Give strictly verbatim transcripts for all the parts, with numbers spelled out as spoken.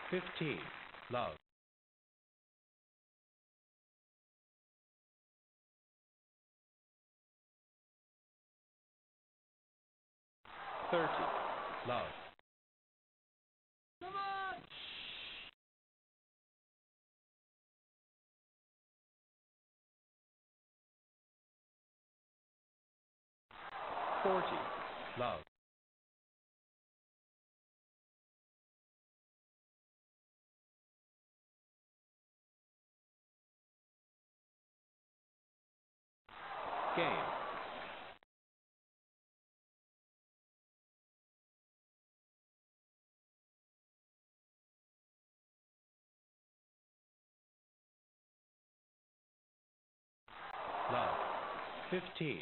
fifteen. Love. thirty. Love. Come on! forty. Love. Game. Love. fifteen.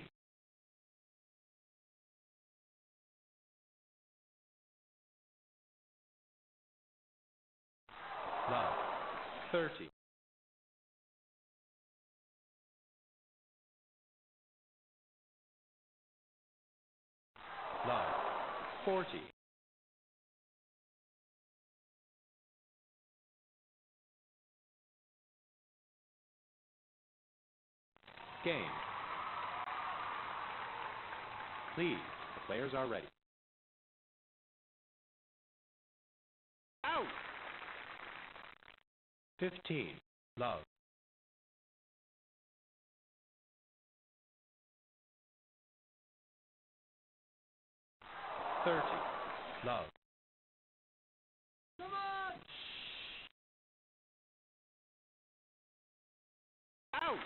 Love. thirty. Love. forty. Game. Please, the players are ready. Out! fifteen. Love. thirty. Love. Come on! Out!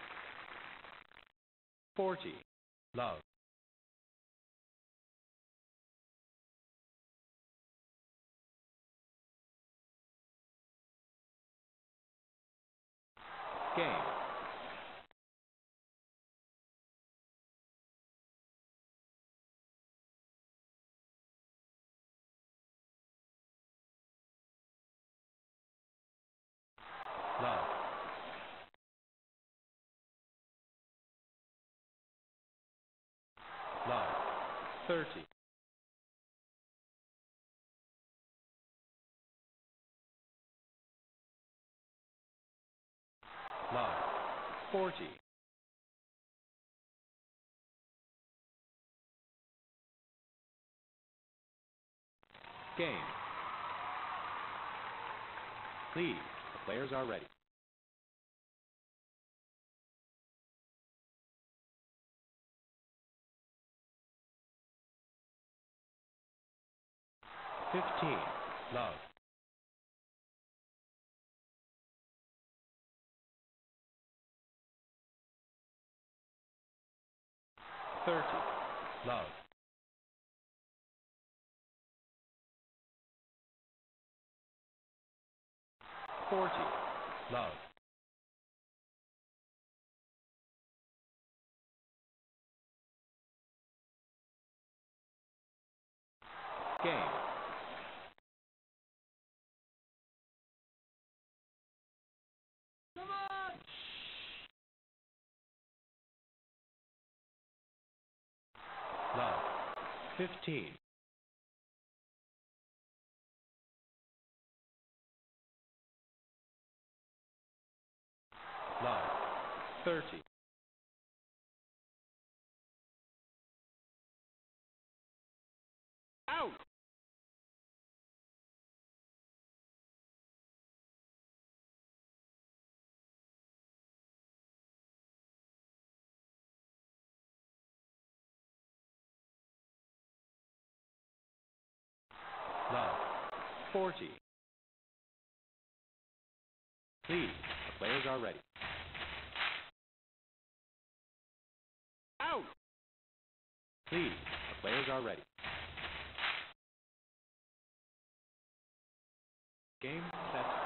forty. Love. Game. Love. Love. thirty. Love. forty. Game. Please, the players are ready. fifteen. Love. thirty. Love. forty. Love. Game. Come on! Love. fifteen. Love. thirty. Out! Love. forty. Please, the players are ready. Out! Please, the players are ready. Game, set.